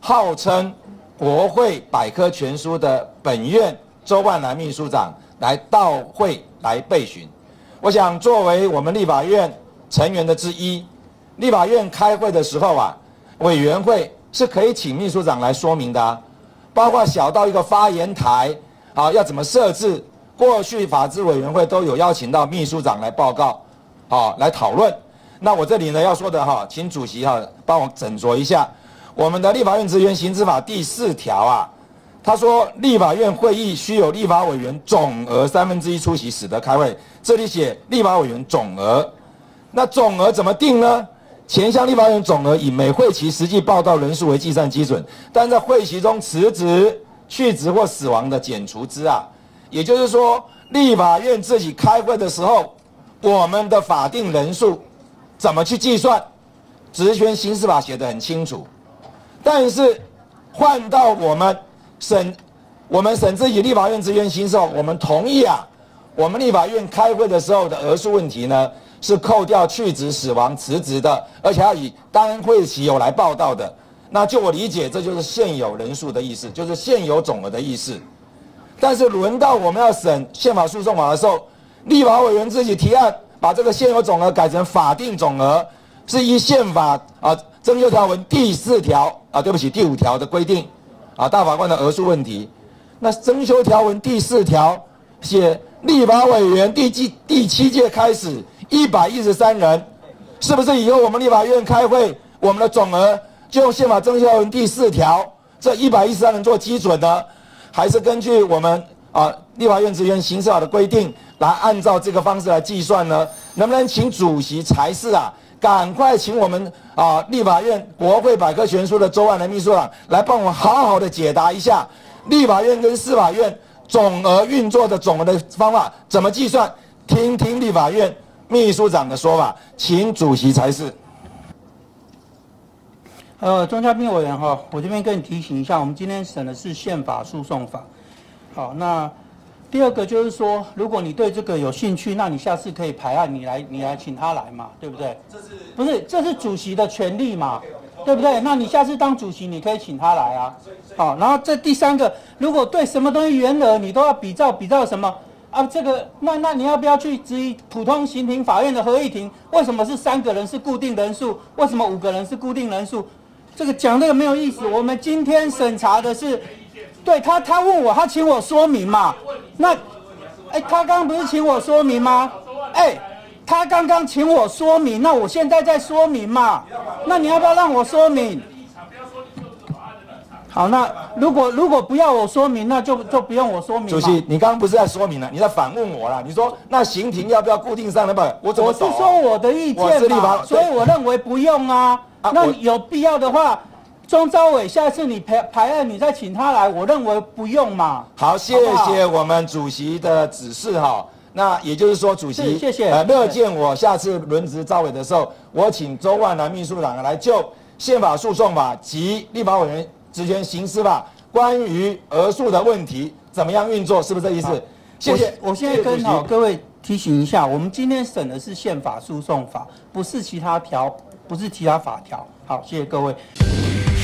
号称国会百科全书的本院周万来秘书长来到会来备询。我想作为我们立法院成员的之一，立法院开会的时候啊，委员会是可以请秘书长来说明的啊，包括小到一个发言台啊，要怎么设置。过去法制委员会都有邀请到秘书长来报告，来讨论。那我这里呢要说的请主席帮我斟酌一下，我们的立法院职员行使法第4条啊，他说立法院会议须有立法委员总额1/3出席，使得开会。这里写立法委员总额，那总额怎么定呢？前项立法委员总额以每会期实际报到人数为计算基准，但在会期中辞职、去职或死亡的减除之啊。也就是说，立法院自己开会的时候，我们的法定人数怎么去计算？职权行使法写得很清楚。但是换到我们审自己立法院职员行使，我们同意啊，我们立法院开会的时候的额数问题呢，是扣掉去职、死亡、辞职的，而且要以单会期有来报到的。那就我理解，这就是现有人数的意思，就是现有总额的意思。但是轮到我们要审宪法诉讼法的时候，立法委员自己提案把这个现有总额改成法定总额，是依宪法增修条文第4条对不起第5条的规定大法官的额数问题。那增修条文第4条写立法委员第7届开始113人，是不是以后我们立法院开会，我们的总额就用宪法增修条文第4条这113人做基准呢？还是根据我们立法院职员行使法的规定来按照这个方式来计算呢？能不能请主席裁示赶快请我们立法院国会百科全书的周万来秘书长来帮我好好的解答一下立法院跟司法院总额运作的总额的方法怎么计算？听听立法院秘书长的说法，请主席裁示。 钟嘉宾委员我这边跟你提醒一下，我们今天审的是宪法诉讼法。好，那第二个就是说，如果你对这个有兴趣，那你下次可以排案，你来请他来嘛，对不对？这是主席的权利嘛，对不对？那你下次当主席，你可以请他来啊。好，然后这第三个，如果对什么东西原额你都要比照什么这个那你要不要去质疑普通刑庭法院的合议庭？为什么是3个人是固定人数？为什么5个人是固定人数？这个讲这个没有意思。我们今天审查的是，对他问我，他请我说明嘛。那，他刚刚不是请我说明吗？他刚刚请我说明，那我现在在说明嘛。那你要不要让我说明？好，那如果不要我说明，那就不用我说明。 主席，你刚刚不是在说明了，你在反问我了。你说那刑庭要不要固定上的？我怎么懂？ 我是说我的意见嘛，所以我认为不用啊。那有必要的话，钟昭伟，下次你排案，你再请他来，我认为不用嘛。 好，谢谢我们主席的指示那也就是说，主席谢谢乐见我下次轮值召委的时候，我请周万来秘书长来就宪法诉讼法及立法委员职权行使法关于额数的问题怎么样运作，是不是这意思？谢谢。 我现在跟各位提醒一下，我们今天审的是宪法诉讼法，不是其他法条。好，谢谢各位。